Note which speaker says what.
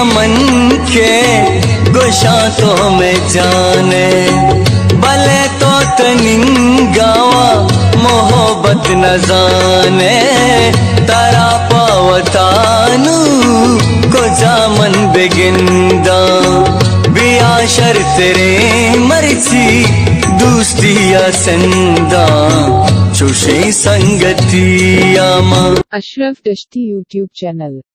Speaker 1: मन के गोशा तो में जाने भले तो तनिंगावा मोहब्बत न जाने तारा पावतानू को जामन बेगिंदा बिया शर्त रे मर्जी दोस्तिया संदा चुशे संगतिया मा।
Speaker 2: Ashraf Dashti YouTube channel.